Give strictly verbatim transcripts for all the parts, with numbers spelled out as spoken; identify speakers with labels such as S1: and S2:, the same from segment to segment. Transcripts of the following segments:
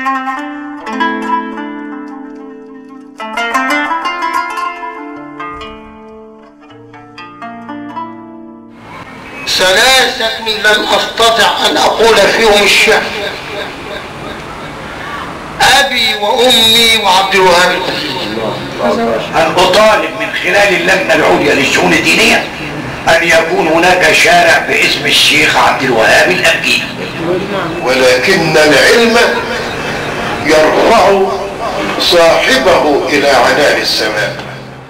S1: ثلاثة لم أستطع أن أقول فيهم الشعر: أبي وأمي وعبد الوهاب الأبجيجي.
S2: أن أطالب من خلال اللجنة العليا للشؤون الدينية أن يكون هناك شارع باسم الشيخ عبد الوهاب الأبجيجي.
S3: ولكن العلم يرفع صاحبه إلى عنان السماء.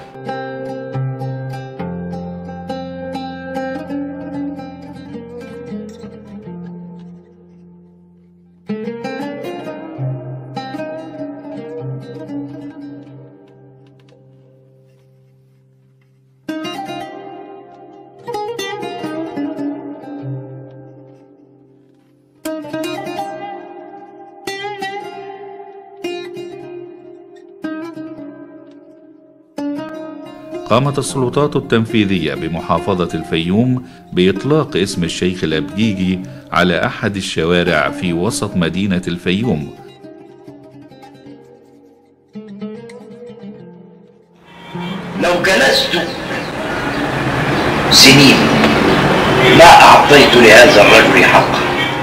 S4: قامت السلطات التنفيذية بمحافظة الفيوم بإطلاق اسم الشيخ الأبجيجي على أحد الشوارع في وسط مدينة الفيوم.
S2: لو جلست سنين لا أعطيت لهذا الرجل حقه.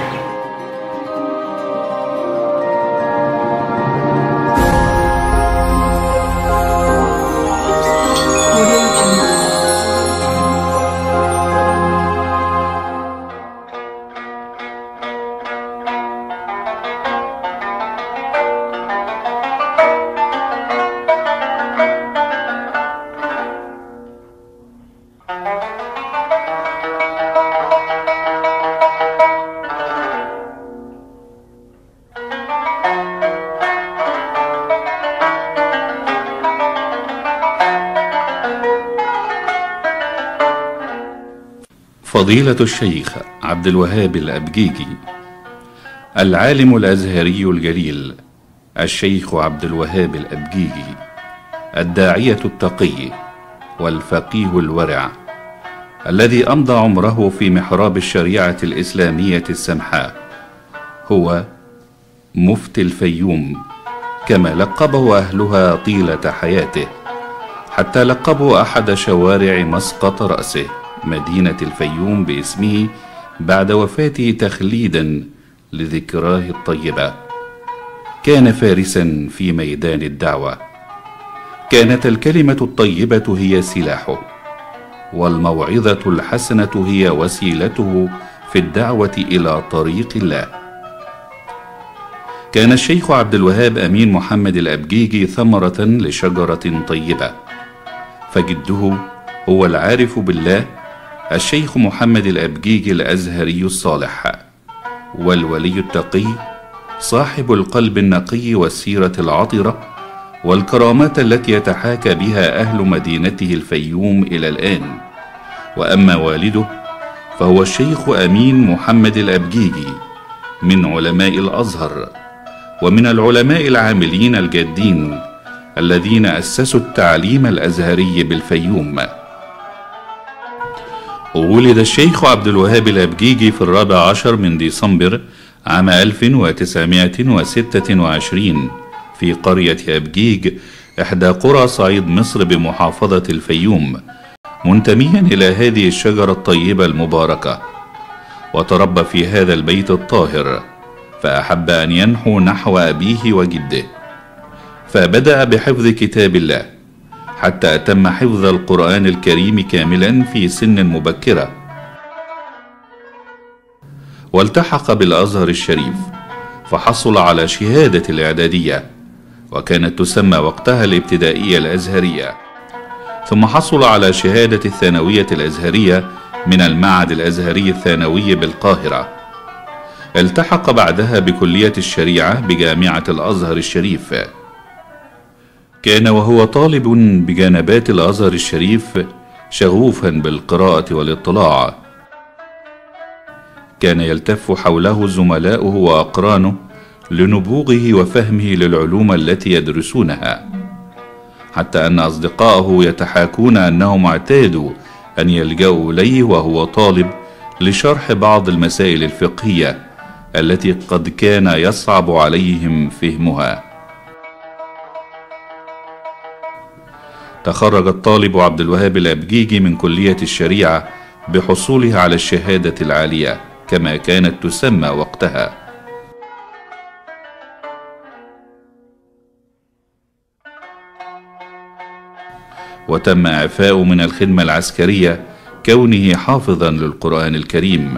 S4: فضيلة الشيخ عبد الوهاب الأبجيجي، العالم الأزهري الجليل الشيخ عبد الوهاب الأبجيجي، الداعية التقي والفقيه الورع الذي أمضى عمره في محراب الشريعة الإسلامية السمحاء، هو مفتي الفيوم كما لقبه أهلها طيلة حياته، حتى لقبوا أحد شوارع مسقط رأسه مدينة الفيوم باسمه بعد وفاته تخليدا لذكراه الطيبة. كان فارسا في ميدان الدعوة، كانت الكلمة الطيبة هي سلاحه، والموعظة الحسنة هي وسيلته في الدعوة إلى طريق الله. كان الشيخ عبد الوهاب أمين محمد الأبجيجي ثمرة لشجرة طيبة، فجده هو العارف بالله الشيخ محمد الأبجيجي الأزهري الصالح، والولي التقي صاحب القلب النقي والسيرة العطرة والكرامات التي يتحاكى بها أهل مدينته الفيوم إلى الآن. وأما والده فهو الشيخ أمين محمد الأبجيجي من علماء الأزهر ومن العلماء العاملين الجادين الذين أسسوا التعليم الأزهري بالفيوم. ولد الشيخ عبد الوهاب الأبجيجي في الرابع عشر من ديسمبر عام ألف وتسعمائة وستة وعشرين في قرية أبجيج إحدى قرى صعيد مصر بمحافظة الفيوم، منتميا إلى هذه الشجرة الطيبة المباركة، وتربى في هذا البيت الطاهر، فأحب أن ينحو نحو أبيه وجده، فبدأ بحفظ كتاب الله حتى أتم حفظ القرآن الكريم كاملا في سن مبكرة، والتحق بالأزهر الشريف فحصل على شهادة الإعدادية، وكانت تسمى وقتها الابتدائية الأزهرية، ثم حصل على شهادة الثانوية الأزهرية من المعهد الأزهري الثانوي بالقاهرة. التحق بعدها بكلية الشريعة بجامعة الأزهر الشريف. كان وهو طالب بجانبات الأزهر الشريف شغوفا بالقراءة والاطلاع، كان يلتف حوله زملاؤه وأقرانه لنبوغه وفهمه للعلوم التي يدرسونها، حتى أن أصدقاءه يتحاكون أنهم اعتادوا أن يلجأوا إليه وهو طالب لشرح بعض المسائل الفقهية التي قد كان يصعب عليهم فهمها. تخرج الطالب عبد الوهاب الأبجيجي من كلية الشريعة بحصوله على الشهادة العالية كما كانت تسمى وقتها. وتم إعفاؤه من الخدمة العسكرية كونه حافظا للقرآن الكريم.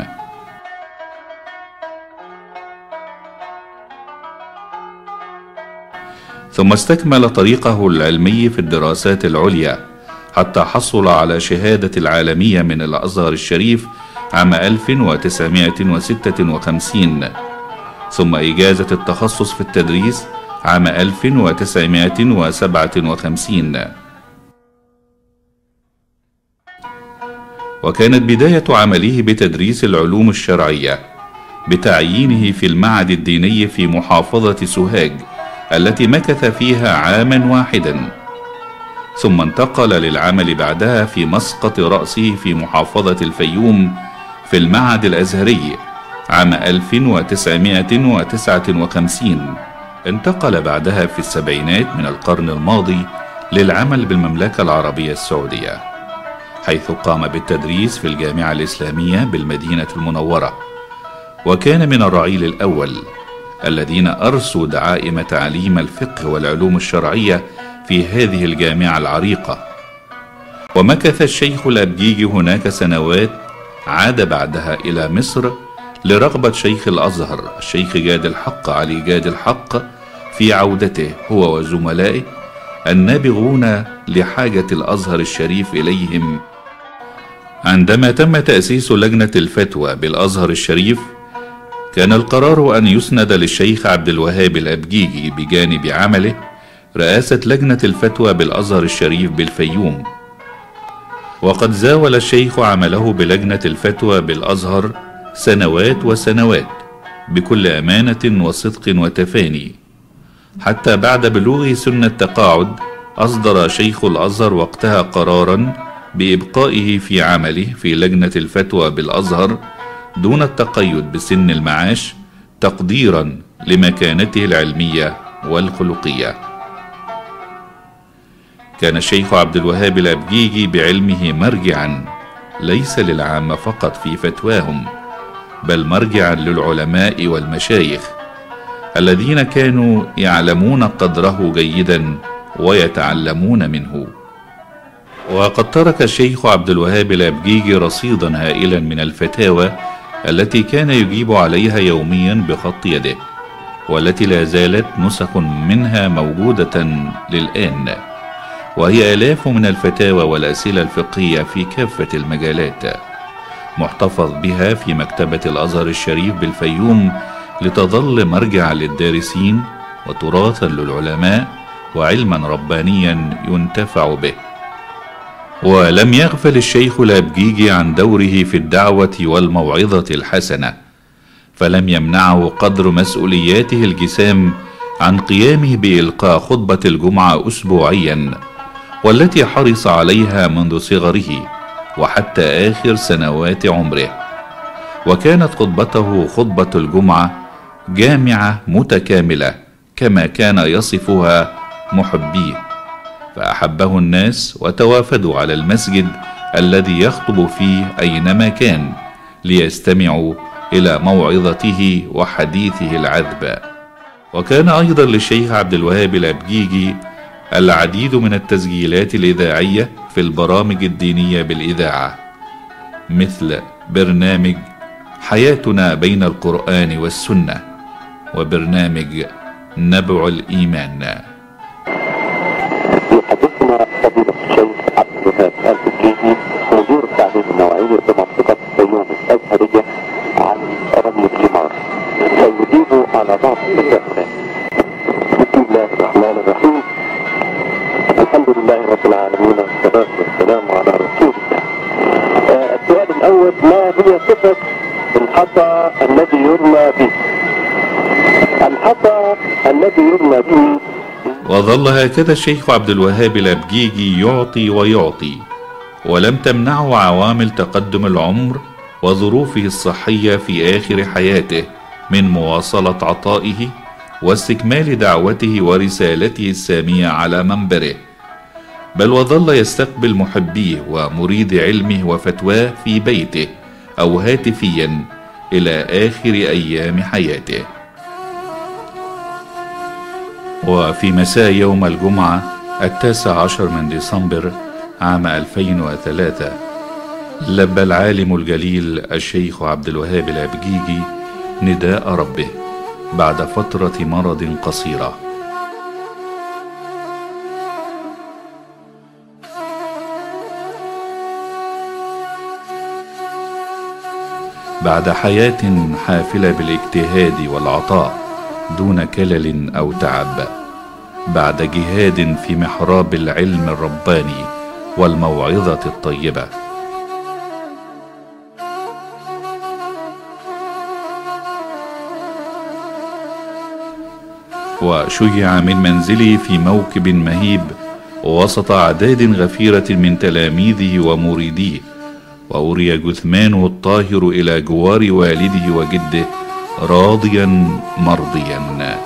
S4: ثم استكمل طريقه العلمي في الدراسات العليا حتى حصل على شهادة العالمية من الأزهر الشريف عام ألف وتسعمائة وستة وخمسين، ثم إجازة التخصص في التدريس عام ألف وتسعمائة وسبعة وخمسين. وكانت بداية عمله بتدريس العلوم الشرعية بتعيينه في المعهد الديني في محافظة سوهاج التي مكث فيها عاما واحدا، ثم انتقل للعمل بعدها في مسقط رأسه في محافظة الفيوم في المعهد الأزهري عام ألف وتسعمائة وتسعة وخمسين. انتقل بعدها في السبعينات من القرن الماضي للعمل بالمملكة العربية السعودية، حيث قام بالتدريس في الجامعة الإسلامية بالمدينة المنورة، وكان من الرعيل الأول الذين أرسوا دعائم تعليم الفقه والعلوم الشرعية في هذه الجامعة العريقة. ومكث الشيخ الأبجيجي هناك سنوات، عاد بعدها إلى مصر لرغبة شيخ الأزهر الشيخ جاد الحق علي جاد الحق في عودته هو وزملائه النابغون لحاجة الأزهر الشريف إليهم. عندما تم تأسيس لجنة الفتوى بالأزهر الشريف، كان القرار أن يسند للشيخ عبد الوهاب الأبجيجي بجانب عمله رئاسة لجنة الفتوى بالأزهر الشريف بالفيوم. وقد زاول الشيخ عمله بلجنة الفتوى بالأزهر سنوات وسنوات بكل أمانة وصدق وتفاني، حتى بعد بلوغه سن التقاعد أصدر شيخ الأزهر وقتها قرارا بإبقائه في عمله في لجنة الفتوى بالأزهر دون التقيد بسن المعاش تقديرا لمكانته العلمية والخلقية. كان الشيخ عبد الوهاب الأبجيجي بعلمه مرجعا ليس للعامة فقط في فتواهم، بل مرجعا للعلماء والمشايخ الذين كانوا يعلمون قدره جيدا ويتعلمون منه. وقد ترك الشيخ عبد الوهاب الأبجيجي رصيدا هائلا من الفتاوى التي كان يجيب عليها يوميا بخط يده، والتي لا زالت نسخ منها موجودة للآن، وهي آلاف من الفتاوى والأسئلة الفقهية في كافة المجالات، محتفظ بها في مكتبة الأزهر الشريف بالفيوم لتظل مرجعا للدارسين وتراثا للعلماء وعلما ربانيا ينتفع به. ولم يغفل الشيخ الأبجيجي عن دوره في الدعوة والموعظة الحسنة، فلم يمنعه قدر مسؤولياته الجسام عن قيامه بإلقاء خطبة الجمعة أسبوعيا، والتي حرص عليها منذ صغره وحتى آخر سنوات عمره. وكانت خطبته خطبة الجمعة جامعة متكاملة كما كان يصفها محبيه، فأحبه الناس وتوافدوا على المسجد الذي يخطب فيه أينما كان ليستمعوا إلى موعظته وحديثه العذب. وكان أيضا للشيخ عبد الوهاب الأبجيجي العديد من التسجيلات الإذاعية في البرامج الدينية بالإذاعة، مثل برنامج حياتنا بين القرآن والسنة وبرنامج نبع الإيمان.
S5: حدثنا فضيلة الشيخ عبد الوهاب الأبجيجي مدير التعليم النوعي بمنطقة الفيوم الأزهرية عن رمي الجمار، سيجيب على بعض الأسئلة. بسم الله الرحمن الرحيم، الحمد لله رب العالمين والصلاة والسلام على رسول الله. آه السؤال الأول، ما هي صفة الحصى الذي يرمى به؟ الحصى الذي يرمى به.
S4: وظل هكذا الشيخ عبد الوهاب الأبجيجي يعطي ويعطي، ولم تمنعه عوامل تقدم العمر وظروفه الصحية في آخر حياته من مواصلة عطائه واستكمال دعوته ورسالته السامية على منبره، بل وظل يستقبل محبيه ومريد علمه وفتواه في بيته أو هاتفيا إلى آخر أيام حياته. وفي مساء يوم الجمعة التاسع عشر من ديسمبر عام ألفين وثلاثة لبى العالم الجليل الشيخ عبد الوهاب الأبجيجي نداء ربه بعد فترة مرض قصيرة. بعد حياة حافلة بالاجتهاد والعطاء دون كلل أو تعب، بعد جهاد في محراب العلم الرباني والموعظة الطيبة، وشيع من منزله في موكب مهيب وسط أعداد غفيرة من تلاميذه ومريديه، وأري جثمانه الطاهر إلى جوار والده وجده راضيا مرضيا.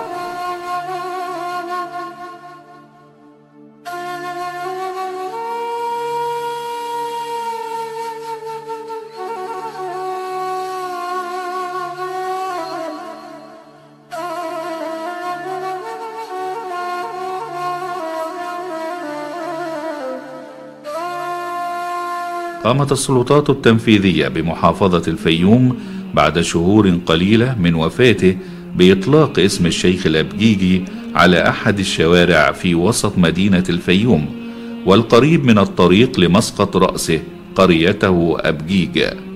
S4: قامت السلطات التنفيذية بمحافظة الفيوم بعد شهور قليلة من وفاته بإطلاق اسم الشيخ الأبجيجي على أحد الشوارع في وسط مدينة الفيوم والقريب من الطريق لمسقط رأسه قريته أبجيج.